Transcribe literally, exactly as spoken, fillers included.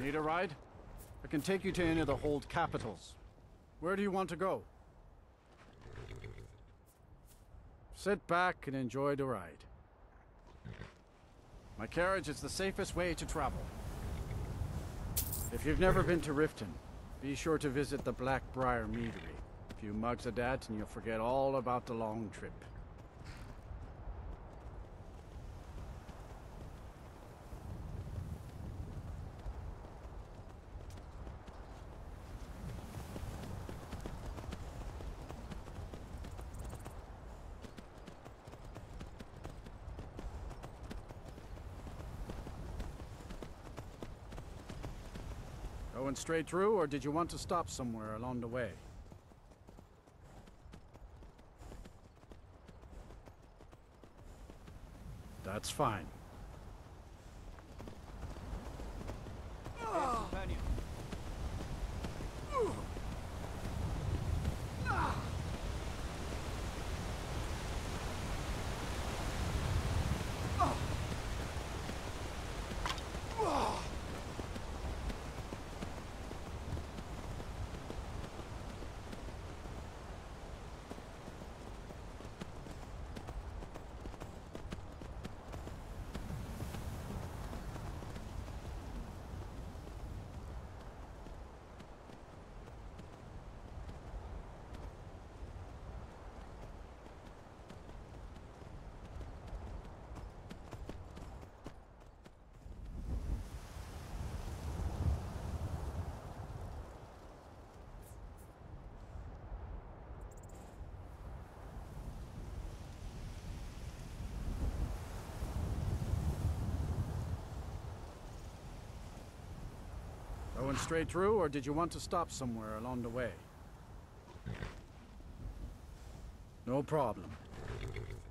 Need a ride? I can take you to any of the hold capitals. Where do you want to go? Sit back and enjoy the ride. My carriage is the safest way to travel. If you've never been to Riften, be sure to visit the Blackbriar Meadery. A few mugs of that and you'll forget all about the long trip. Going straight through, or did you want to stop somewhere along the way? That's fine. Companion. Going straight through, or did you want to stop somewhere along the way? No problem.